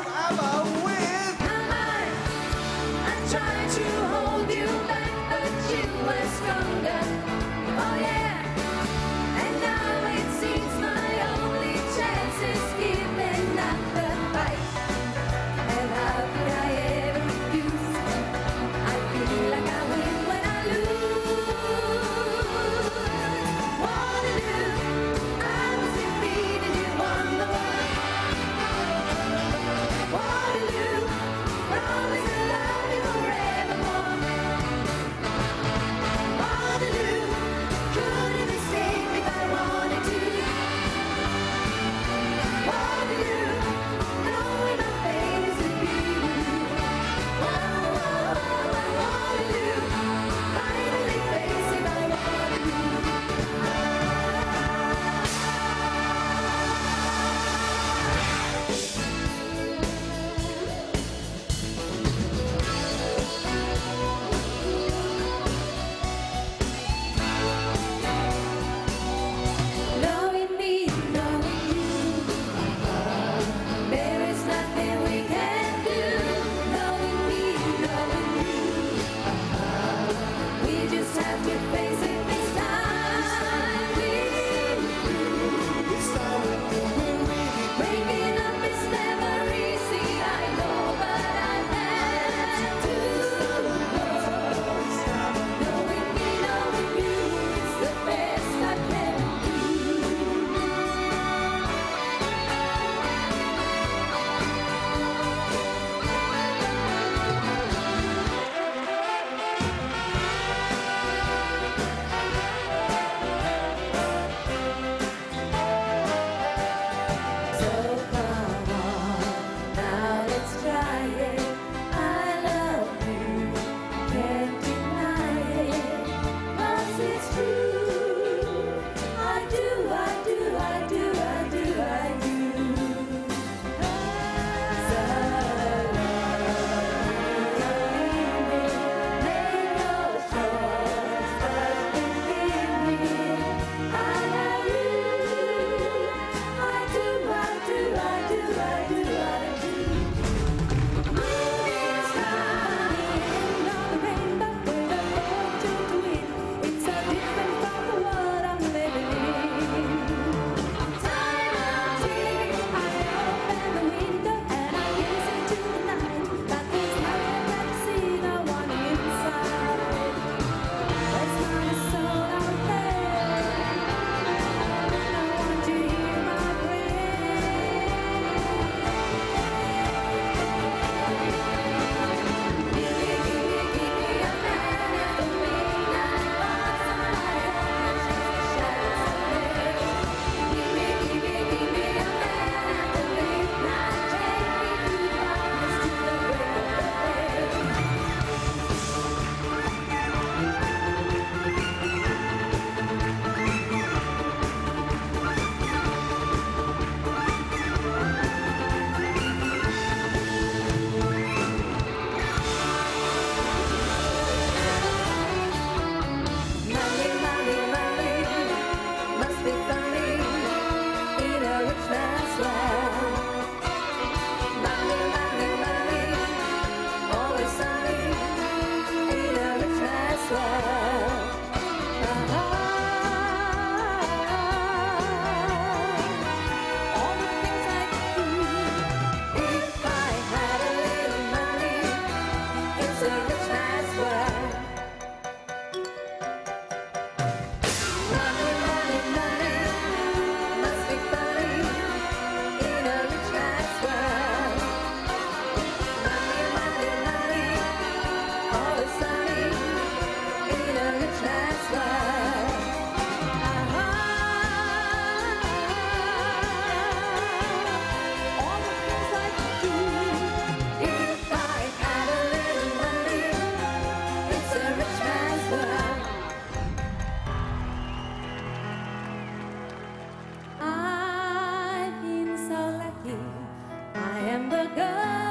ever with. I tried to hold you back, but you were stronger. Oh yeah. And now it seems my only chance is giving up the fight. And how could I ever refuse? I feel like I win when I lose. Waterloo, I was defeated, you won the war. Waterloo, promise to love you forevermore. Waterloo, couldn't even escape if I wanted to. Waterloo, knowing my fate is to be with you. Waterloo, finally face if I wanted to. Knowing me, knowing you, there is nothing we can do. Knowing me, knowing you, we just have to face it this time. This time we do really Waking up is never easy, I know, but I've had to. Knowing me, knowing you, it's the best I can do. So come on, now let's try it. I love you, can't deny it, 'cause it's true. I do, I do, I do, I do, I do. So make no choice but believe me. I love you. I do, I do, I do, I do, I do. Moving smiling on the rainbow with a fortune to win. It's so different from the world I'm living in. Time I'm ticking, I open the window and I listen to the night. But there's nothing I see, no one inside. There's not a soul out there. I want to hear my prayer. Give me a man after midnight, somebody else shadows of day. Give me a man after midnight, take me through darkness to the break of day. Money, money, money, must be funny in a rich man's world. Money, money, money, always sunny in a rich man's world. All the things I could do if I had a little money. It's a rich man's world. Money, money, money, must be funny in a rich man's world. Money, money, money, always sunny in a rich man's world. All the things I could do if I had a little money. It's a rich man's world. I've been so lucky. I am the girl